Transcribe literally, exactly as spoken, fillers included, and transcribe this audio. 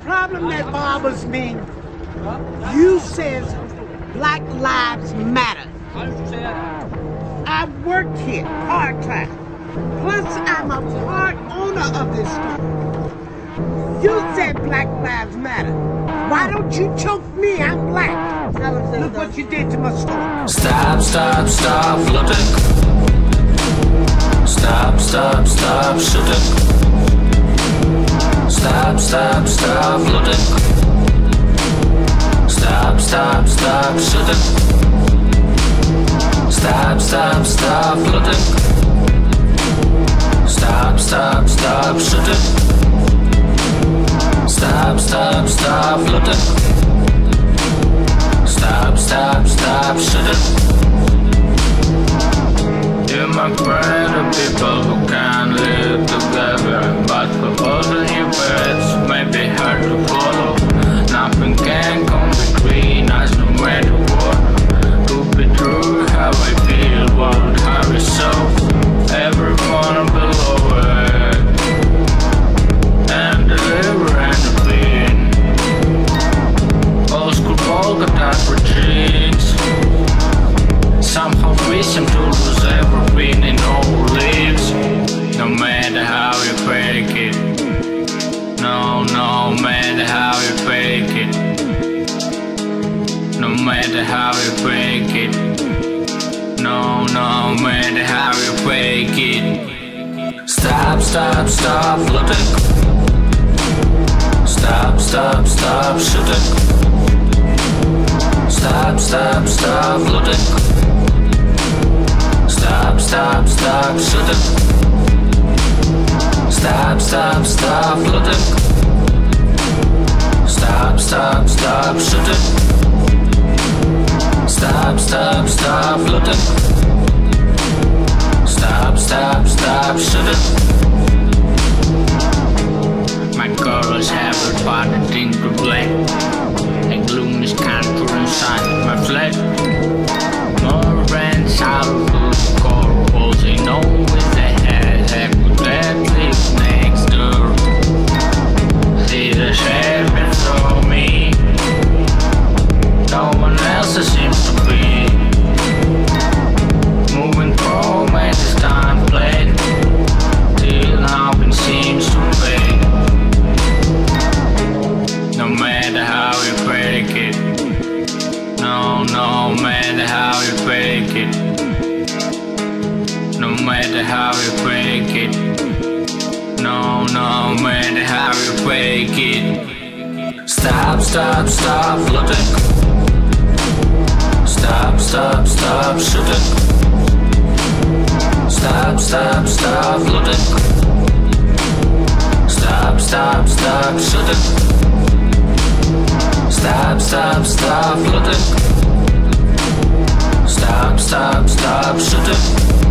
problem that bothers me, you says Black Lives Matter. I work here part-time. Plus, I'm a part owner of this store. You said Black Lives Matter. Why don't you choke me? I'm black. Look what you did to my store. Stop, stop, stop, flooding. Stop, stop, stop, shooting. Stop, stop, stop, flooding. Stop, stop, stop, shooting. Stop, stop, stop, flooding. Stop, stop, stop, shooting. Stop, stop, stop, flooding. Stop, stop, stop, shooting. You my friend of people who can't live together, but for all the new birds may be hard to follow. Nothing can come between us no matter what. To be true how I feel, what how is so. Everyone below it and deliver and clean. Old school polka dot routines. Somehow we seem to lose everything in old leaves. No matter how you fake it. No, no matter how you fake it. No matter how you fake it. No, no matter how you fake it. Stop, stop, stop, flooding. Stop, stop, stop, shooting. Stop, stop, stop, flooding. Stop, stop, stop, shooting. Stop, stop, stop, flooding. Stop, stop, stop, shooting. Stop, stop, stop, flooding. Stop, stop, stop, shooting. My colors have a body into black. A gloomy contour inside my flesh. More friends out of the core, they know with the head, heck with that lives next door. See the shape before me. No one else seems to be moving forward at this time played. Till nothing seems to fade. No matter how you fake it. No, no matter how you fake it. No matter how you fake it. No, no matter how you fake it. Stop, stop, stop, flooding. Stop, stop, stop, shooting. Stop, stop, stop, flooding. Stop, stop, stop, shooting. Stop, stop, stop, flooding. Stop, stop, stop, shooting.